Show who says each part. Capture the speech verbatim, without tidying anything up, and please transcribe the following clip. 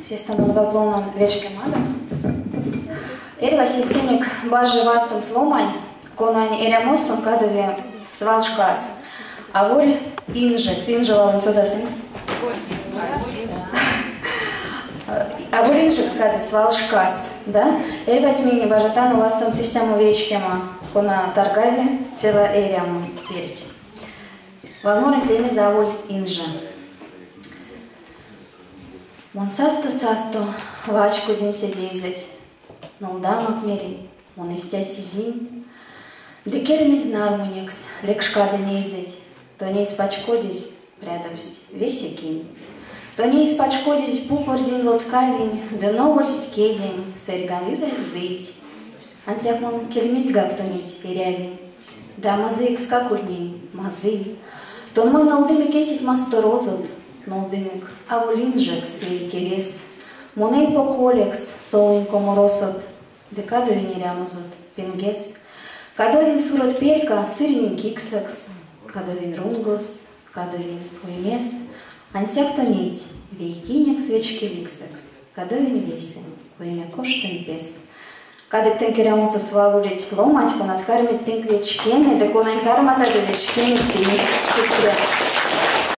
Speaker 1: систему гаклона вечке мада. Эрва системик бажи вастум сломань, конань эрямосум кадове свалшкас. А воль инжекс, инжела он сюда сын. А воль инжекс кадове свалшкас, да? Эрва смени бажатану вастум систему вечкема, кона торгаве тела эряму перти. Валморен клеме за воль инжа. Мон састо састо вачку день сидезать, но удамок мери, мон истя сизин. Декельмиз нармуникс, лекшкада неизать, то не испачкодись, прядовсть, весекинь. То не испачкодись, пупордень лоткавень, да новольсть кедень, сэрган юдась зыть. Ансяк мон кельмиз гактонить, ирявень. Да мазы икс какульнень, мазы. То мой нолдымик есить масторозот, нолдымик, а волинжек свейкевес. Моней поколекс, солынь коморосот, декадо венерямозот, пенгес. Кадовин сурот перка, сырнин киксакс, кадовин рунгос, кадовин уймес. Ансяк тонить, вейкинек свечки виксакс, кадовин весен, уйме коштен пес. Кадек тенкерямосу свалулить ломать, конат кармит тенк вечкеме, да конань кармата да вечкеме тенк сестре.